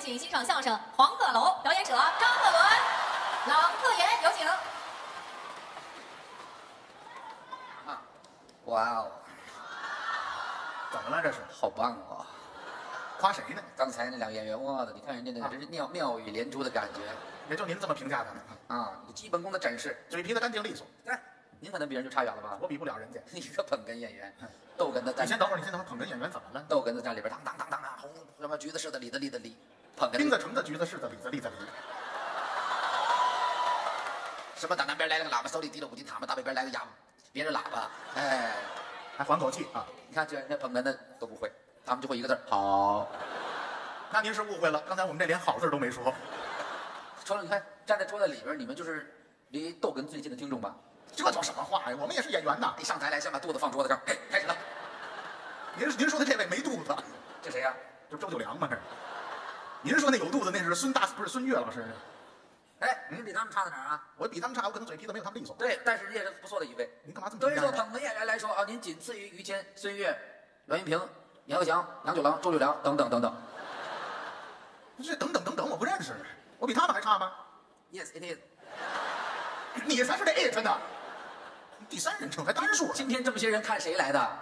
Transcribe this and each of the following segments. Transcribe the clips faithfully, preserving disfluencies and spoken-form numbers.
请欣赏相声《黄鹤楼》，表演者张鹤伦、郎克言，有请。 啊，哇哦， 怎么了这是？ 好棒哦！ 夸谁呢？ 刚才那两个演员，哇的，你看人家那个真是妙妙语连珠的感觉也就您这么评价他们啊！你基本功的展示， 嘴皮子干净利索。 哎，您可能比人就差远了吧？ 我比不了人家。 你个捧哏演员，逗哏的在你先等会儿，你先等会儿，捧哏演员怎么了？ 逗哏的在里边当当当当当，红什么橘子似的，李子李的李，捧哏钉子橙子橘子柿子李子栗子梨。 什么打南边来了个喇叭，手里提了五斤塔嘛，打北边来个哑别人喇叭，哎， 还缓口气啊！ 你看这人家捧哏的都不会，他们就会一个字儿好。 那您是误会了，刚才我们这连好字都没说。 除了你看站在桌子里边，你们就是离逗哏最近的听众吧？ 这叫什么话呀？我们也是演员呐！ 一上台来，先把肚子放桌子上，嘿，开始了。 您您说的这位没肚子， 这谁呀？ 这不周九良吗？这是。您说那有肚子那是孙大，不是孙越老师？ 哎，您比他们差在哪儿啊？ 我比他们差，我可能嘴皮子没有他们利索。 对，但是也是不错的一位。 您干嘛这么对于评价呢？ 说捧哏演员来说啊，您仅次于于谦、孙越、阮云平、阎鹤祥、杨九郎、周九良等等等等。 这等等等等，我不认识，我比他们还差吗 Yes, it is。 你才是这 it 呢，第三人称还单数。 今天这么些人看谁来的？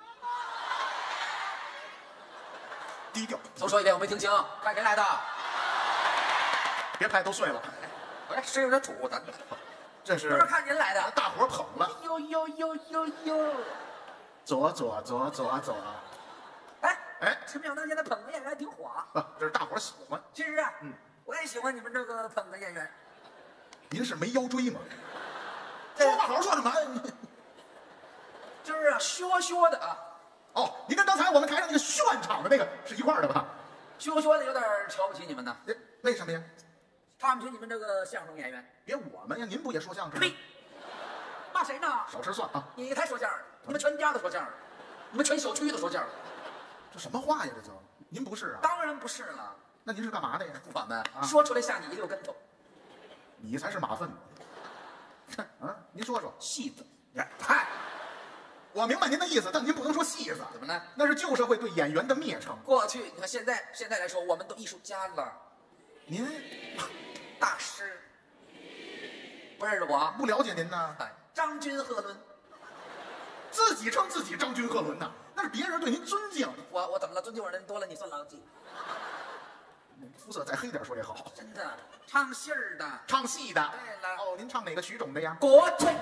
低调， 重说一遍，我没听清，看谁来的？ 别拍，都碎了。 哎，是有点土，咱这是都是看您来的。 大伙儿捧了， 呦呦呦呦呦！ 左左左左左。 哎哎， 真没想到现在捧哏演员还挺火啊！ 啊，这是大伙儿喜欢。 其实啊， 嗯， 我也喜欢你们这个捧哏演员。 您是没腰椎吗？ 这说话好好说什么？ 就是啊，说说的啊， 哦，您跟刚才我们台上那个炫场的那个是一块儿的吧？ 说说的有点瞧不起你们呢， 哎，为什么呀？ 看不起你们这个相声演员。 别我们呀，您不也说相声吗呸！？骂谁呢？ 少吃蒜啊！ 你才说相声，你们全家都说相声，你们全小区都说相声。 这什么话呀？这就您不是啊？ 当然不是了， 那您是干嘛的呀？ 我们啊说出来吓你一溜跟头。 你才是马粪呢！啊，您说说。 戏子哎嗨，我明白您的意思，但您不能说戏子， 怎么呢？ 那是旧社会对演员的蔑称。 过去你看现在现在来说，我们都艺术家了， 您大师。不认识我？ 不了解您呢， 哎，张君鹤伦。 自己称自己张君鹤伦呐，那是别人对您尊敬。 我我怎么了？尊敬我的人多了，你算老几？ 肤色再黑点说也好。 真的，唱戏儿的， 唱戏的。 对了哦，您唱哪个曲种的呀？ 国粹。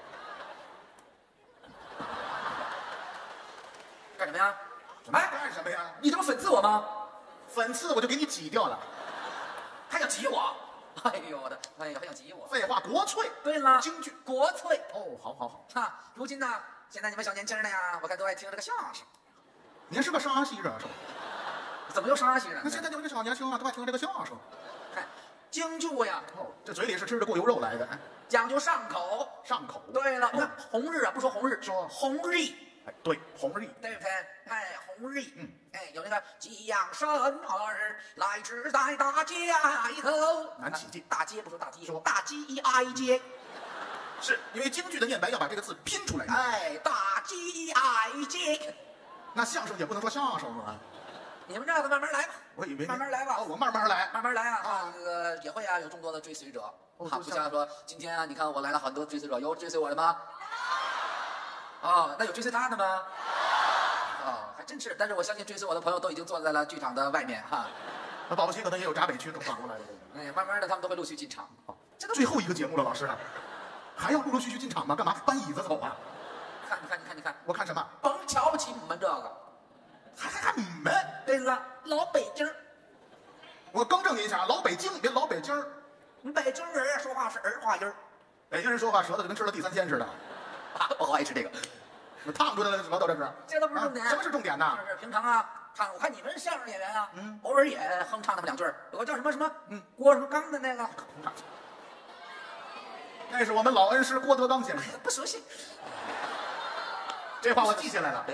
干什么呀？ 什么干什么呀？ 你这不讽刺我吗？ 粉刺我就给你挤掉了。 还想挤我？哎呦我的，哎呀，还想挤我？ 废话，国粹。 对了， 京剧。 国粹。 哦，好好好。 哈，如今呢，现在你们小年轻的呀，我看都爱听这个相声。 您是个沙溪人， 怎么又沙溪人？ 那现在就是个小年轻啊，都爱听这个相声。 看京剧呀， 哦，这嘴里是吃着过油肉来的， 讲究上口。 上口。 对了，你看红日啊，不说红日， 说红日。 哎，对，红日。 对不对？哎，红日， 嗯， 哎，有那个吉阳生儿来迟在大街挨头， 难起劲大街不说大街， 说大街挨街， 是因为京剧的念白要把这个字拼出来。 哎，大街挨街。 那相声也不能说相声啊。 你们这个慢慢来吧， 我以为慢慢来吧哦，我慢慢来。 慢慢来啊！ 啊这个也会啊，有众多的追随者。啊， 哦就像不像说今天啊，你看我来了很多追随者，有追随我的吗？啊，那有追随他的吗？啊，还真是。但是我相信追随我的朋友都已经坐在了剧场的外面哈。 那保不齐可能也有闸北区能反过来的。 哎，慢慢的他们都会陆续进场。 好，这都最后一个节目了，老师，还要陆陆续续进场吗？干嘛搬椅子走啊？ 看，你看，你看，你看， 我看什么？ 甭瞧不起你们这个。 还还还你们？ 对了，老北京儿， 我更正您一下，老北京别老北京儿。 你北京人啊说话是儿化音儿。 北京人说话舌头就跟吃了地三鲜似的， 啊，我好爱吃这个。 那烫出来的舌头这是。 这都不是重点。 啊什么是重点呢？ 就是平常啊，唱我看你们相声演员啊， 嗯偶尔也哼唱那么两句儿。有个叫什么什么， 嗯， 郭什么刚的那个， 那是我们老恩师郭德纲先生。 不熟悉。 这话我记下来了。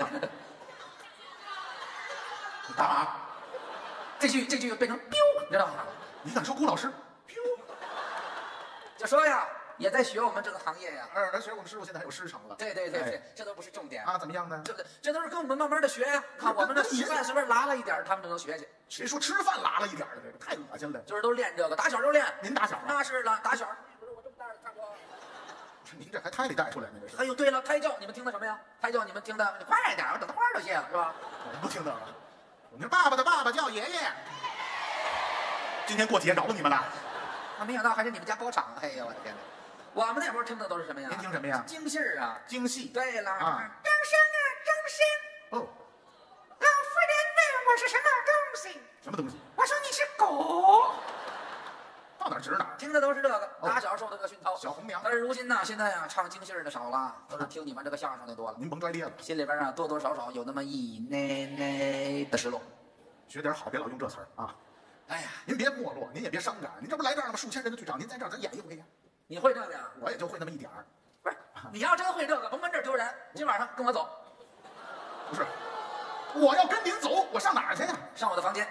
你干嘛？ 这句这句变成 biu，你知道吗？ 你敢说郭老师？ 就说呀， 也在学我们这个行业呀。 呃，而且我们师傅现在还有师承了。 对对对对， 哎这都不是重点啊，怎么样呢？ 对不对？这都是跟我们慢慢的学呀。看我们这吃饭随便拉了一点，他们就能学去。 谁说吃饭拉了一点的？这个太恶心了。 就是都练这个，打小就练。 您打小啊？ 那是了，打小。不是我这么大的差不多。 您这还胎里带出来呢？这是。 哎呦，对了，胎教你们听的什么呀？胎教你们听的快点，我等花儿都谢了，是吧？ 我不听那个。我们爸爸的爸爸叫爷爷。今天过节饶你们了。 啊，没想到还是你们家包场。哎呀，我的天哪！我们那会儿听的都是什么呀？ 您听什么呀？ 京戏儿啊， 京戏。 对了， 啊， 张生啊，张生， 哦， 老夫人问我是什么东西， 什么东西？ 我说你是狗。 到哪儿指哪儿。 听的都是这个，打小受这个熏陶。 小红娘。 但是如今呢，现在啊，唱京戏儿的少了，都是听你们这个相声的多了。 您甭拽咧了， 心里边啊，多多少少有那么一内内的失落。 学点好，别老用这词儿啊。 哎呀， 您别没落，您也别伤感，您这不来这儿了吗？数千人的剧场，您在这儿咱演一回呀。 你会这个呀？ 我也就会那么一点儿。 不是，你要真会这个，甭跟这儿丢人。今晚上跟我走。 不是，我要跟您走，我上哪儿去呀？ 上我的房间，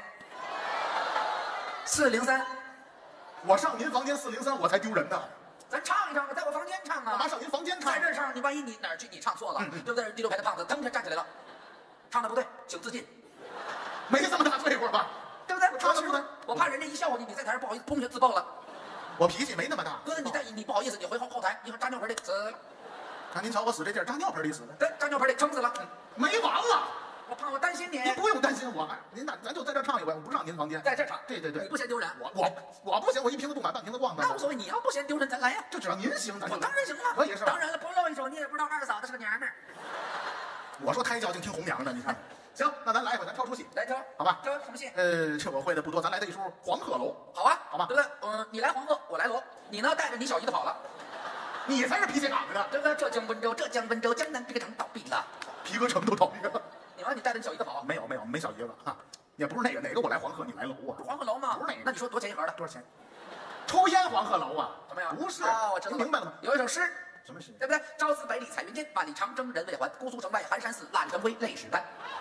四零三。 我上您房间四零三，我才丢人呢。 咱唱一唱，在我房间唱啊。 干嘛上您房间唱？ 在这儿唱，你万一你哪儿去你唱错了， 嗯嗯对不对？第六排的胖子腾就站起来了，唱的不对，请自尽， 没这么大罪过吧？ 对不对？ 唱的不对， 我怕人家一笑话你，你在台上不好意思，砰就自爆了。 我脾气没那么大。 哥，你在你不好意思，你回后后台，你说扎尿盆里死了， 看您瞧我死这地儿，扎尿盆里死的， 对，扎尿盆里撑死了， 没完了。 我怕我担心你。 您不用担心我，您咱咱就在这儿唱一回，我不上您房间， 在这儿唱， 对对对， 你不嫌丢人， 我我我不行，我一瓶子不满半瓶子逛的， 那无所谓，你要不嫌丢人，咱来呀。 就只要您行，咱就我当然行了， 可以是吧？ 当然了，不露一手你也不知道二嫂子是个娘们儿。 我说胎教净听红娘的，你看。行，那咱来一回，咱挑出戏， 来挑， 好吧？ 挑什么戏？ 呃，这我会的不多，咱来的一出《黄鹤楼》。 好啊， 好吧对不对？嗯，你来黄鹤，我来罗，你呢带着你小姨子跑了， 你才是脾气岗的， 对不对？这江温州，这江温州，江南这个城倒闭了， 皮革城都倒闭了。 你完你带着你小姨子跑， 没有没有没小姨子啊，也不是那个哪个我来黄鹤，你来楼啊？ 黄鹤楼吗？ 不是那个那你说多少钱一盒的？ 多少钱？抽烟黄鹤楼啊？ 怎么样？ 不是， 哦，我知道您明白了吗？ 有一首诗， 什么诗？ 对不对？朝辞百里彩云间，万里长征人未还。姑苏城外寒山寺，蜡炬成灰泪始干。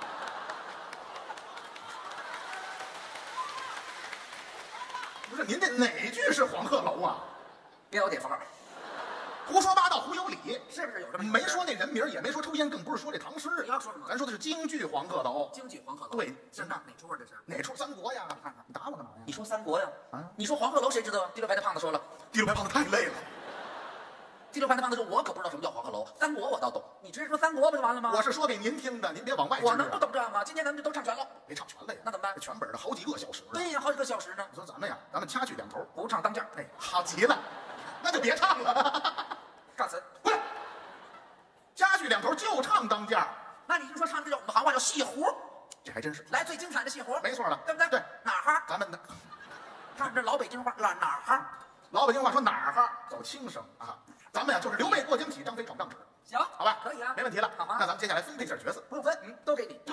不是您这哪句是黄鹤楼啊？ 别有点符号， 胡说八道，胡有理， 是不是有这么一没说那人名，也没说抽烟，更不是说这唐诗。 你要说什么？ 咱说的是京剧黄鹤楼。 京剧黄鹤楼。 对， 是哪哪出啊？这是哪出三国呀？看看，你打我干嘛呀？ 你说三国呀？ 啊你说黄鹤楼谁知道？第六排的胖子说了， 第六排胖子太累了， 第六排的胖子说，我可不知道什么叫黄鹤楼，三国我倒懂。你直接说三国不就完了吗？ 我是说给您听的，您别往外支啊。 我能不懂这吗？今天咱们就都唱全了， 别唱全了呀？ 那怎么办？ 全本的好几个小时。 对呀，好几个小时呢。 你说咱们呀，咱们掐去两头， 不唱当间儿， 哎，好极了，那就别唱了。 尬词。 过来，掐去两头就唱当家， 那你就说唱这叫我们行话叫戏胡， 这还真是来最精彩的戏胡， 没错了， 对不对？ 对， 哪儿哈？ 咱们的唱这老北京话，哪哪儿哈？ 老北京话说哪儿哈，走轻声啊。咱们呀就是刘备过江起，张飞闯帐址， 行， 好吧？ 可以啊， 没问题了。 好啊那咱们接下来分配一下角色， 不用分，嗯，都给你。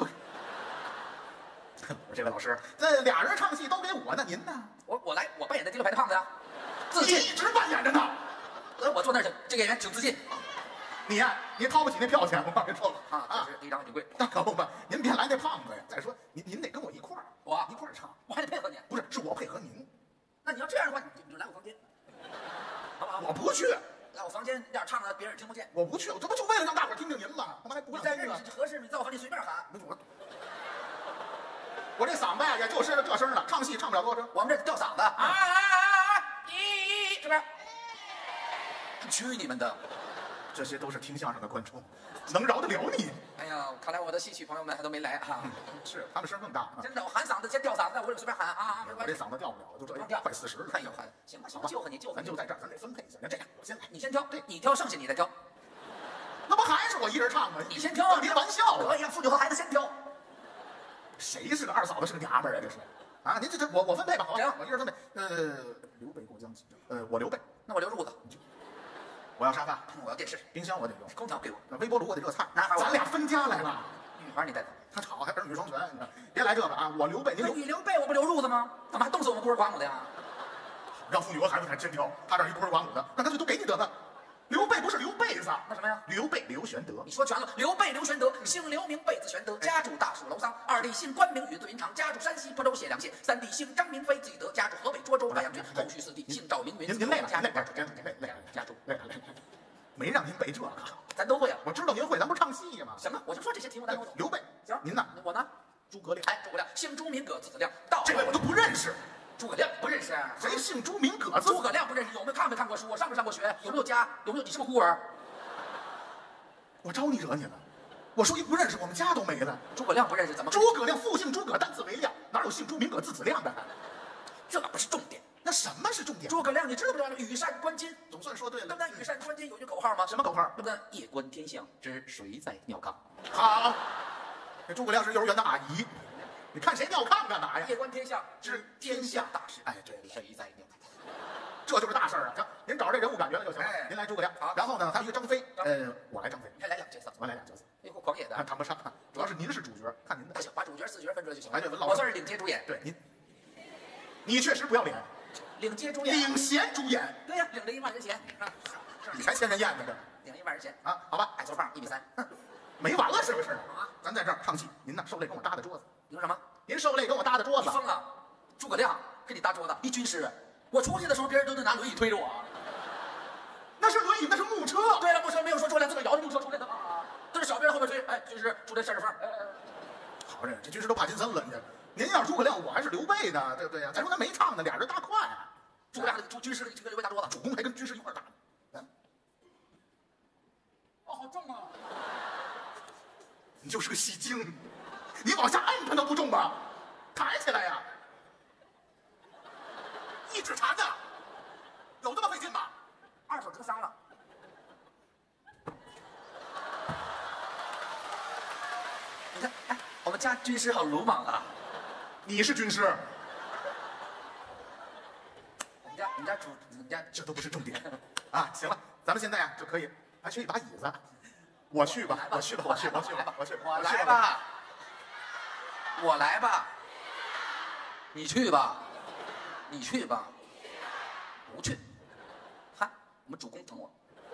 我说这位老师，这俩人唱戏都给我，那您呢？ 我我来，我扮演的第六排的胖子呀，自尽。 你一直扮演着呢。 呃，我坐那儿去，这个演员请自尽。 你呀，你掏不起那票钱，我告诉你说啊，这是第一张挺贵。 那可不嘛，您别来那胖子呀。再说您您得跟我一块儿， 我一块儿唱， 我还得配合你。 不是，是我配合您。 那你要这样的话，你就你就来我房间，好不好？ 我不去， 来我房间这样唱的别人听不见。 我不去，我这不就为了让大伙儿听听您吗？干嘛还不你在这儿让听呢？ 你合适，你在我房间随便喊。 不是我，我这嗓子呀，也就是这声了，唱戏唱不了多声。 我们这吊嗓子啊啊啊啊！咦，是不是？去你们的！ 这些都是听相声的观众，能饶得了你？ 哎呀，看来我的戏曲朋友们还都没来哈。 是，他们声更大啊。 真的，我喊嗓子先吊嗓子，在我这随便喊啊啊，没我这关系。 嗓子掉不了，我就这样， 掉快四十了。 哎呦，喊行吧，行吧，就和你就和你咱就在这儿，咱得分配一下。那这样，我先来， 你先挑，对你挑，剩下你再挑。 那不还是我一人唱吗？ 你先挑， 别玩笑啊！ 可以啊，妇女和孩子先挑。 谁是个二嫂子，是个娘们儿啊？这是啊！您这这我我分配吧，好吧行， 我一人分配。呃，刘备过江起，呃，我刘备， 那我留褥子， 我要沙发， 我要电视， 冰箱我得用， 空调给我， 那微波炉我得热菜。 男孩我咱俩分家来了。 女孩你带走。 他吵还儿女双全，你知道别来这个啊！我刘备，您留， 你留备我不留褥子吗？怎么还冻死我们孤儿寡母的呀？ 让妇女和孩子才先挑。他这儿一孤儿寡母的，那干脆都给你得了。 刘备不是刘备子， 那什么呀？ 刘备刘玄德。 你说全了。刘备刘玄德，姓刘名备字玄德，家住大蜀楼桑。二弟姓关名羽字云长，家住山西鄱州解良县。三弟姓张名飞字翼德，家住河北涿州白杨郡。后续四弟姓赵名云， 您您累了， 家累累累累累家住累了累了，没让您背这个， 咱都会啊。 我知道您会，咱不是唱戏吗？ 什么？我就说这些题目咱都懂。 刘备， 行， 您呢？ 我呢？ 诸葛亮。 哎，诸葛亮，姓朱名葛，字子亮。到这位我都不认识， 诸葛亮不认识？ 谁姓朱名葛？ 诸葛亮不认识？有没有看没看过书？上没上过学？有没有家？有没有？你是不是孤儿？ 我招你惹你了？我说一不认识，我们家都没了。 诸葛亮不认识怎么？ 诸葛亮父姓诸葛，单字为亮，哪有姓朱名葛字子亮的？ 这不是重点。 那什么是重点？ 诸葛亮，你知道不知道？羽扇纶巾， 总算说对了。 对不对？羽扇纶巾有句口号吗？ 什么口号？ 对不对？夜观天象，知谁在尿炕。 好，这诸葛亮是幼儿园的阿姨，你看谁尿炕干嘛呀？ 夜观天象，知天下大事。 哎，对了， 谁在尿炕？ 这就是大事儿啊！行，您找着这人物感觉了就行了。 哎您来诸葛亮， 好然后呢，还有一个张飞， 张呃，我来张飞， 你还来两角色， 我来俩角色， 哎呦，狂野的啊，，谈不上，主要是您是主角，看您的不。行，把主角、四角分出来就行了。 哎对文老师我算是领衔主演， 对您，你确实不要脸， 领衔主演， 领衔主演， 对呀，领着一万人钱，啊你才千人宴呢这领一万人钱， 啊？好吧， 矮矬胖一米三，哼没完了是不是？ 啊， 咱在这儿唱戏，您呢受累跟我搭的桌子， 你说什么？ 您受累跟我搭的桌子， 你疯了？诸葛亮跟你搭桌子，一军师，我出去的时候别人都得拿轮椅推着我。 那是轮椅，那是木车。 对了，木车没有说诸葛亮自个儿摇着木车出来的啊，都是小兵后面推，哎，军师出来扇着风，哎哎哎好着，这军师都帕金森了，你这。您要是诸葛亮，我还是刘备呢，对不对呀？再说他没唱呢，俩人搭快啊， 诸葛亮这个军师这个刘备搭桌子， 主公还跟军师一块儿搭。嗯， 哦，好重啊！ 你就是个戏精，你往下摁它都不重吧？抬起来呀！一指禅的，有这么费劲吗？ 二手折伤了。你看，哎，我们家军师好鲁莽啊！ 你是军师， 我们家我们家主我们家这都不是重点啊！行了，咱们现在啊就可以还缺一把椅子，我去吧，我去吧，我去，我去吧，我去， 我去来吧，我来吧，你去吧，你去吧，不去。看，我们主公疼我。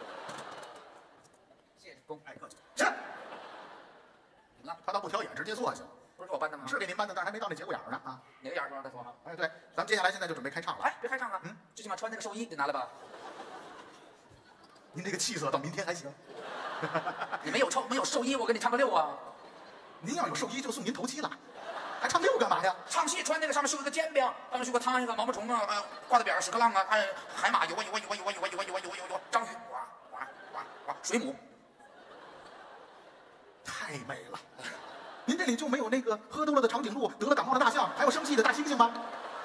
谢谢主公， 哎，客气。是， 怎么了？ 他倒不挑眼，直接坐下。 不是我搬的吗？ 是给您搬的，但是还没到那节骨眼儿呢啊！ 哪个眼儿说再说？ 哎，对，咱们接下来现在就准备开唱了。 哎，别开唱啊！ 嗯， 最起码穿那个寿衣得拿来吧。 您这个气色到明天还行。 你没有抽没有寿衣，我给你唱个六啊！ 您要有寿衣就送您头七了，还唱六干嘛呀？ 唱戏穿那个上面绣一个煎饼，上面绣个苍蝇啊、毛毛虫啊、呃挂在边上屎壳郎啊、哎海马游啊游啊游啊游啊游啊游啊游啊游啊游啊章鱼哇哇哇哇水母， 太美了。您这里就没有那个喝多了的长颈鹿、得了感冒的大象，还有生气的大猩猩吗？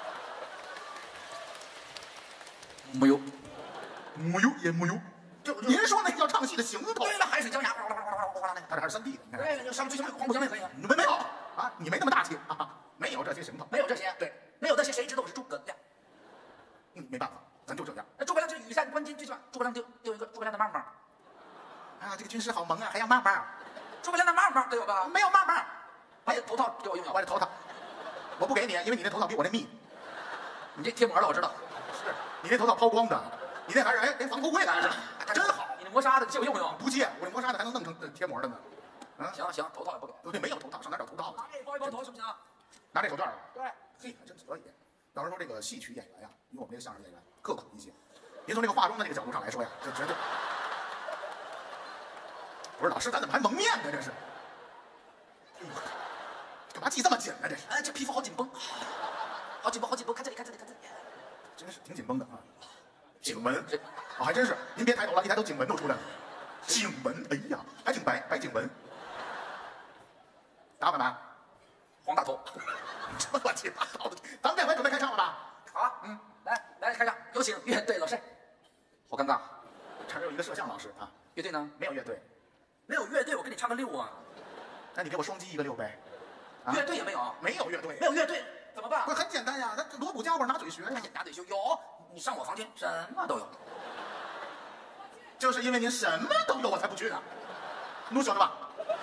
没有。 木有也木有。 就就您说那叫唱戏的行头？ 对了，海水江崖哗啦哗啦哗啦哗啦那个。 他这还是三 D 的，你看。 对了，就上面最起码有黄浦江也可以啊。 你们没有啊？你没那么大气啊？没有这些行头。 没有这些， 对， 没有这些，谁知道我是诸葛亮？ 嗯，没办法，咱就这样。 那诸葛亮就羽扇纶巾，最起码诸葛亮丢丢一个诸葛亮的帽帽， 啊，这个军师好萌啊，还要帽帽。 诸葛亮的帽帽对吧？ 没有帽帽， 还有头套给我用用。 我这头套，我不给你，因为你那头套比我那密。 你这贴膜的我知道， 是你那头套抛光的，你那还是哎哎防头盔的，还是真好。 你那磨砂的，你借我用用。 不借，我这磨砂的还能弄成呃贴膜的呢。啊， 行行，头套也不给。 对，没有头套，上哪找头套去？ 哎，包一包头行不行？ 拿这手绢了。 对， 嘿，还真可以。到时候说这个戏曲演员呀，比我们这个相声演员刻苦一些。您从这个化妆的这个角度上来说呀，这绝对不是老师，咱怎么还蒙面呢？这是，哎呦，干嘛系这么紧呢？这是， 哎，这皮肤好紧绷，好紧绷，好紧绷。看这里，看这里，看这里。 真是挺紧绷的啊。颈纹，啊，还真是。您别抬头了，一抬头颈纹都出来了。颈纹，哎呀，还挺白，白颈纹。打干嘛？ 黄大头。 这乱七八糟的。咱们这回准备开唱了吧？ 好，嗯，来来开唱，有请乐队老师。好尴尬， 这儿有一个摄像老师啊， 乐队呢？ 没有乐队， 没有乐队，我给你唱个六啊。 那你给我双击一个六呗。啊乐队也没有， 没有乐队， 没有乐队怎么办不？是很简单呀，他锣鼓家伙拿嘴学呀。 拿嘴秀有，你上我房间什么都有。 就是因为您什么都有，我才不去呢。你晓得吧？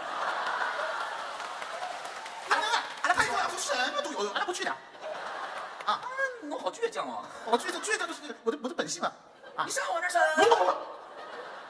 哎哎哎，太呀，什么都有，俺不去的。啊， 我好倔强啊！ 我倔强，倔强就是我的我的本性啊。啊你，上我那什不不不不，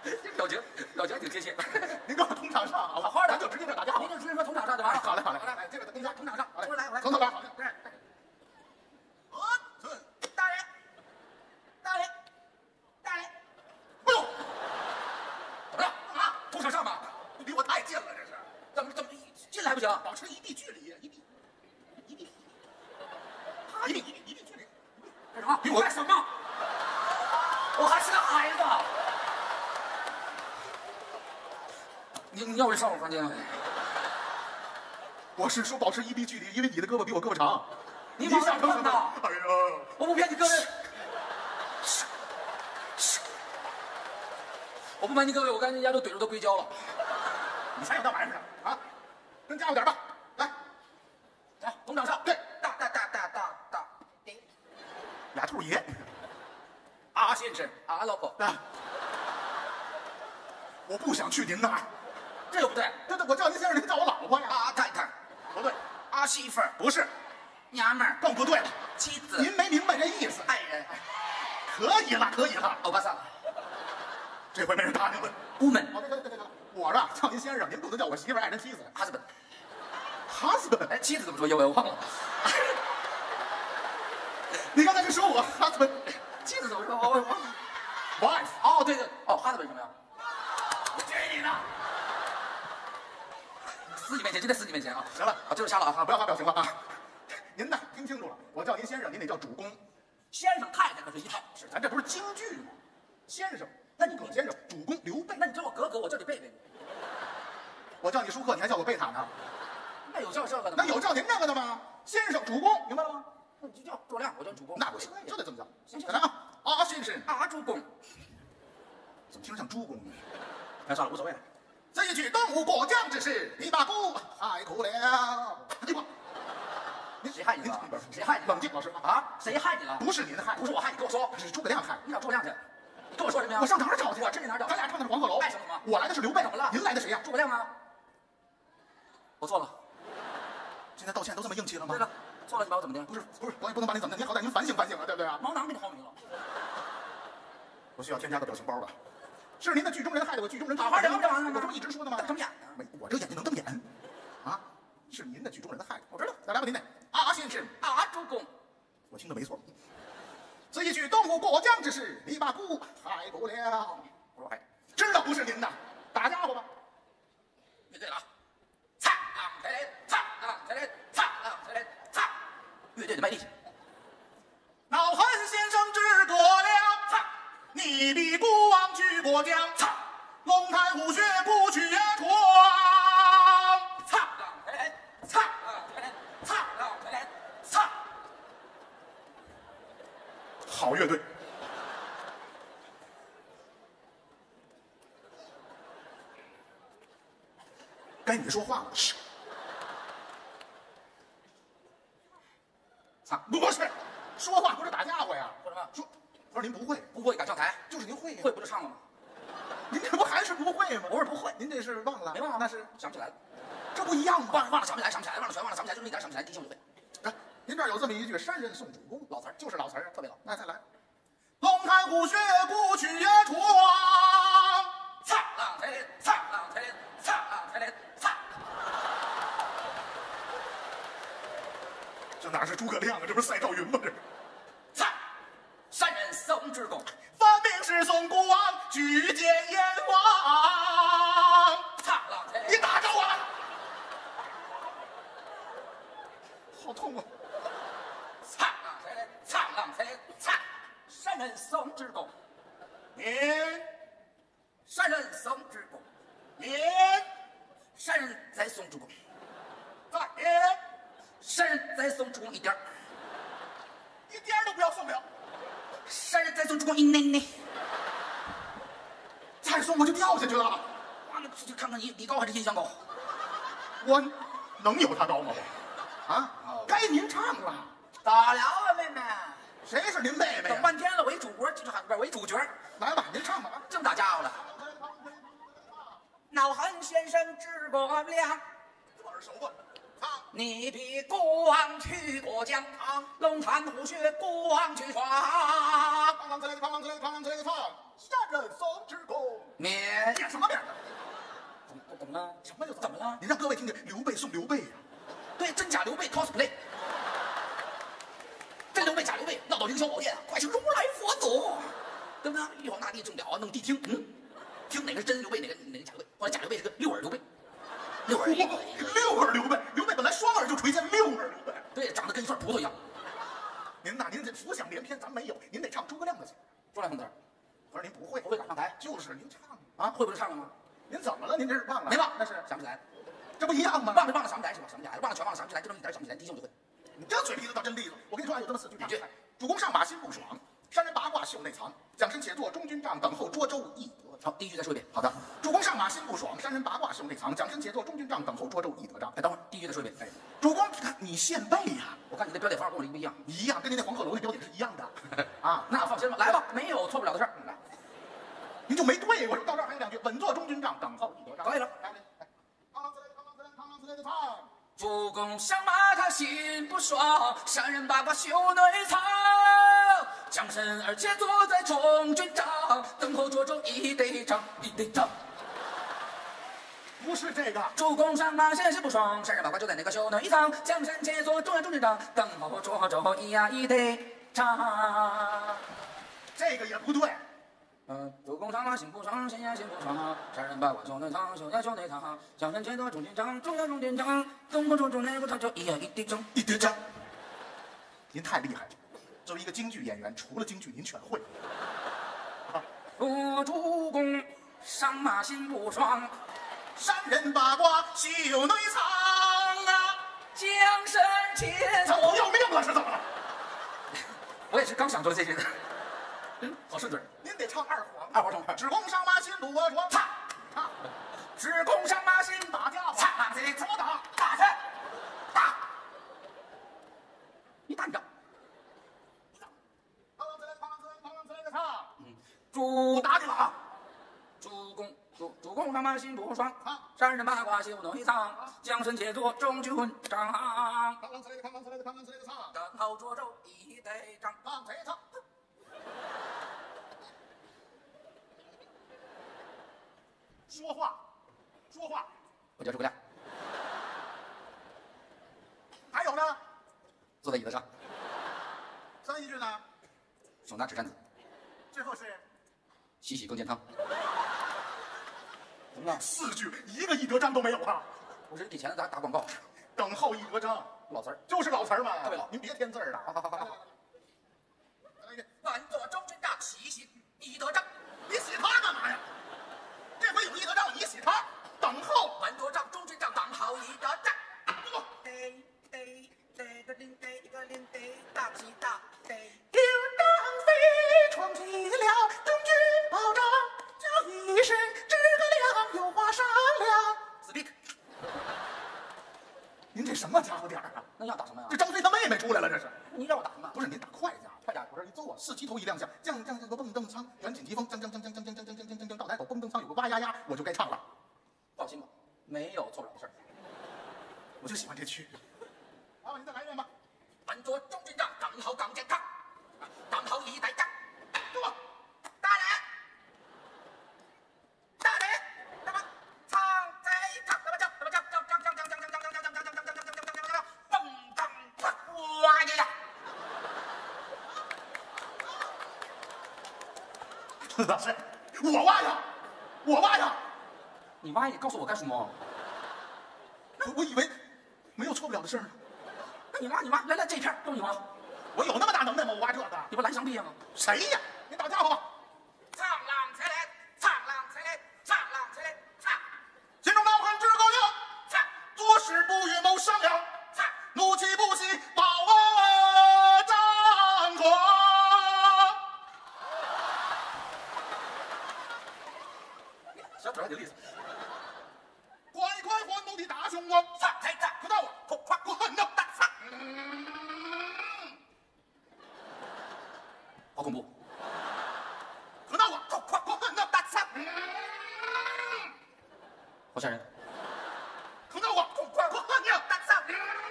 这表情表情挺贴切。 您跟我同场上， 好好的， 咱就直接就打架。 您就直接说同场上就完了。 好嘞，好嘞， 好嘞，来，这个跟你同场上， 好嘞， 来，我来， 从头来，好嘞。 对。 呃，寸， 大人，大人，大人， 哎呦， 怎么了？ 干嘛？ 同场上吧？ 你离我太近了，这是。 怎么怎么进来还不行？ 保持一臂距离，一臂，一臂，一臂，一臂，一臂距离。 干什么？ 比我干什么？我还是个孩子。你你要不上我房间？ 我是说保持一臂距离，因为你的胳膊比我胳膊长。 你往哪碰的？ 哎呀， 我不骗你，各位。我不瞒你各位，我刚才人家都怼着都硅胶了。 你才有那玩意儿呢啊！跟家伙点吧，来， 来，同场上。 对， 大大大大大大。 俩兔爷。 啊，先生，啊，老婆， 啊，我不想去您那儿。 这个不对。 对对，我叫您先生，您叫我老婆呀。 啊，太太， 不对， 啊，媳妇儿， 不是， 娘们儿， 更不对了。 妻子， 您没明白这意思。 爱人， 可以了，可以了。 欧巴桑， 这回没人答应了。 屋门好，对对对对对，我这叫您先生，您不能叫我媳妇儿、爱人、妻子。 ，husband。 husband， 哎，妻子怎么说？有我忘了。 你刚才是说我 husband， 妻子怎么说？我我我。 wife， 哦，对对，哦，husband什么呀？我追你呢。司机面前，就在司机面前啊。 行了， 啊，这就瞎了啊！ 啊，不要发表情了啊。您呢，听清楚了，我叫您先生，您得叫主公。 先生太太可是一套。 是，咱这不是京剧吗？先生， 那你葛先生，主公刘备。 那你叫我格格，我叫你贝贝。 我叫你舒克，你还叫我贝塔呢？ 那有叫这个的吗？ 那有叫您这个的吗？先生，主公，明白了吗？ 那你就叫诸葛亮，我叫主公。 那不行，就得这么叫。 行行再来啊！啊，先生， 啊，主公。 怎么听着像猪公呢？ 哎，算了，无所谓了。 这一句东吴过江之事，你把姑害苦了。哎呦， 您谁害你了？ 您谁害你了？ 冷静，老师啊， 啊？谁害你了？ 不是您害， 不是我害你，跟我说。 是诸葛亮害。 你找诸葛亮去。你跟我说什么呀？ 我上哪儿找去？ 我这你哪儿找？ 咱俩唱的是黄鹤楼。 爱什么什么？ 我来的是刘备。 怎么了？ 您来的谁呀？ 诸葛亮啊。我错了。 现在道歉都这么硬气了吗？ 对了，错了，你把我怎么的？ 不是不是，我也不能把你怎么的，您好歹您反省反省啊，对不对啊？ 毛囊被你薅没了。 我需要添加个表情包吧？是您的剧中人害得我剧中人好好聊这玩意儿吗我这不一直说的吗？ 瞪什么眼呢？ 没，我这个眼睛能瞪眼啊！是您的剧中人害的， 我知道。 再来吧，您得啊，先生啊，主公。 我听的没错。这一句东吴过江之事，你把姑害苦了。 我说害。 知道不是您的，打家伙吧。 乐队了啊！擦浪抬来，擦浪抬来，擦浪抬来，擦。乐队的卖力气。 老汉先生知过了， 擦。 你比孤王去过江， 擦。 龙潭虎穴不去也闯。 擦浪抬来，擦浪抬来，擦浪抬来，擦。 好乐队。该你说话了。是。 擦， 不是，说话不是打家伙呀。 说什么？ 说，我说您不会， 不会敢上台， 就是您会呀。 会不就唱了吗？ 您这不还是不会吗？ 我是不会， 您这是忘了？ 没忘啊， 那是想不起来了， 这不一样吗？ 忘了忘了想不起来，想不起来，忘了全忘了想不起来，就是那点想不起来，提醒我就会。 哎，您这儿有这么一句“山人送主公”， 老词儿就是老词儿， 特别老。 那再来，龙潭虎穴不去也闯。 擦浪抬来，擦浪抬来，擦浪抬来，擦。 这哪是诸葛亮啊？这不是赛赵云吗？这是。 擦，山人送主公。 分明是宋孤王举荐燕王。 擦浪抬来， 你打着我了，好痛啊！ 擦浪抬来，擦浪抬来，擦。山人送主公。 您山人送主公。 您山人再送主公。 再您山人再送主公一点儿。 一点儿都不要送了， 山人再送主公一内内。 再送我就掉下去了。 完了，就看看你你高还是音箱高。 我能有他高吗？我啊，该您唱了。 咋了啊，妹妹？ 谁是您妹妹等呀？ 半天了，为主角，这还不是为主角？ 来吧，您唱吧啊！ 这么大家伙了。老汉先生治过量， 耳熟啊，唱。 你比国王去过江啊，龙潭虎穴国王去闯。 堂堂之类的，堂堂之类的，堂堂之类的唱，山人送之功。 面演什么面？ 怎么怎么了？ 什么就怎么了？ 你让各位听听，刘备送刘备呀、 对，真假刘备 cosplay。真刘备假刘备，闹到凌霄宝殿，快是如来佛祖，对不对？玉皇大帝正了啊，弄谛听，嗯，听哪个是真刘备，哪个哪个假刘备。后来假刘备是个六耳刘备，六耳刘备， 六耳刘备，刘备本来双耳就垂涎，六耳刘备。 对，长得跟一串葡萄一样。 您呐，您这浮想联翩，咱没有，您得唱诸葛亮的戏。 说两声字儿， 我说您不会， 不会敢上台， 就是您唱啊，会不会唱了吗？ 您怎么了？您这是忘了？ 没忘， 那是想不起来， 这不一样吗？ 忘就忘了想不起来是吧？想不起来，忘了全忘了想不起来，就这么一点想不起来，提醒我就会。 你这嘴皮子倒真利索。我跟你说啊，有这么四句。 哪句？ 主公上马心不爽，山人八卦袖内藏，蒋申且作中军帐，等候涿州易得。 好，第一句再说一遍。 好的，主公上马心不爽，山人八卦袖内藏，蒋申且作中军帐，等候涿州易得帐。 哎，等会儿，第一句再说一遍。哎， 主公，你献媚呀？ 我看你的标点符号跟我这个不一样。 一样，跟您那黄鹤楼那标点是一样的。啊， 那放心吧，来吧，没有错不了的事儿。来， 您就没对。我说到这儿还有两句，稳坐中军帐，等候易得帐。 可以了。 来来来，堂堂之类的，堂堂之类的，堂堂之类的唱。 主公上马他心不爽，山人八卦袖内藏。蒋申儿且坐在中军帐，等候涿州易得帐，易得帐。 不是这个， 主公上马心不爽，山人八卦就在那个袖内藏。蒋申且坐中央中军帐，等候涿州易呀易得帐。 这个也不对。 嗯，主公上马心不爽，心呀心不爽，山人八卦袖内藏，袖呀袖内藏。蒋申且坐中军帐，中央中军帐，等候涿州那个涿州易呀易得帐， 易得帐。您太厉害了，作为一个京剧演员，除了京剧您全会。 我主公上马心不爽， 山人八卦袖内藏啊， 江山且咱不要命了是怎么了？ 我也是刚想说这些的，嗯，好顺嘴。 您得唱二黄， 二黄唱二。 只公上马心不爽， 擦擦， 只公上马心打架吧， 擦，这怎么打？ 打去，打，你打你的。 堂堂之类的，堂堂之类的，堂堂之类的唱。 主我打你了啊！ 主公主主公上马心不爽啊， 山人八卦袖内藏，江申且坐中军帐， 堂堂之类的，堂堂之类的，堂堂之类的唱。 等候涿州易得帐。 唱谁唱？说话，说话。 我叫诸葛亮， 还有呢？ 坐在椅子上， 三一句呢？ 手拿纸扇子， 最后是洗洗更健康。怎么了？ 四句，一个易得章都没有啊！ 我这给钱打打广告， 等候易得章， 老词儿。 就是老词儿嘛。 特别老您别添字儿了。 好好好好好。 再来一遍。 稳坐中军帐，洗洗易得帐。 你洗他干嘛呀？这回有易得章，你洗他，等候。 稳坐帐中军帐，等候易得帐。 不， 得得得个铃得一个铃得大吉大得。 刘张飞闯进了中军宝帐，叫一声诸葛亮有话商量。 Speak。 您这什么家伙点儿啊？ 那要打什么呀？ 这张飞他妹妹出来了，这是。 你让我打什么？ 不是您打快点儿， 快点儿我这儿一奏啊，四旗头一亮相，将将将个蹦蹬仓，远景疾风，将将将将将将将将将将将到来口蹦蹬仓有个哇呀呀，我就该唱了。 放心吧，没有错不了的事儿。 我就喜欢这曲。好，您再来一遍吧。 稳坐中军帐，等候更健康，等候易得帐。 对吧？ 大人，大人，那么唱这唱那么叫那么叫叫叫叫叫叫叫叫叫叫叫叫叫叫叫叫叫叫蹦蹦蹦哇呀呀！ 老师，我挖呀，我挖呀， 你挖你告诉我干什么？ 我我以为没有错不了的事儿呢。 那你挖你挖，来来这一片都你挖， 我有那么大能耐吗？我挖这个？ 你不蓝翔毕业吗？ 谁呀？你打家伙吧！ 唱浪起来，唱浪起来，唱浪起来，唱心中恼恨诸葛亮， 唱做事不与谋商量， 唱。 怒气不息把我张狂。 小嘴还得利索。 快快还斗的大雄王， 唱唱唱， 可到我， 快快我恨的大唱，好恐怖！ 可到我，快快我恨的大唱， 好吓人！ 可到我，快快我恨的大唱。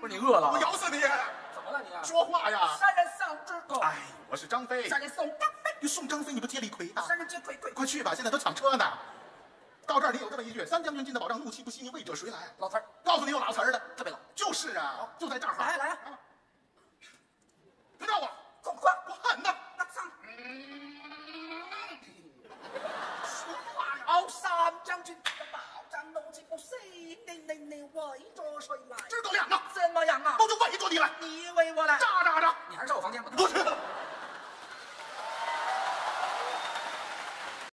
不是你饿了？ 我咬死你！ 怎么了你？ 说话呀！ 山人上之狗。 哎，我是张飞。 山人送张飞， 你送张飞，你不接李逵啊？ 山人接逵逵。 快去吧，现在都抢车呢。到这儿你有这么一句：三将军进的保障，怒气不息，你为者谁来？ 老词儿， 告诉你有老词儿的， 特别老。 就是啊，就在这儿。 来来啊！ 别闹我， 快快， 我喊呢。 那上。 说话呀！ 哦，三将军的保障，怒气不息，你你你为着谁来？ 知狗两啊！ 怎么样啊？ 我就为着你来。 你为我来。 喳喳喳！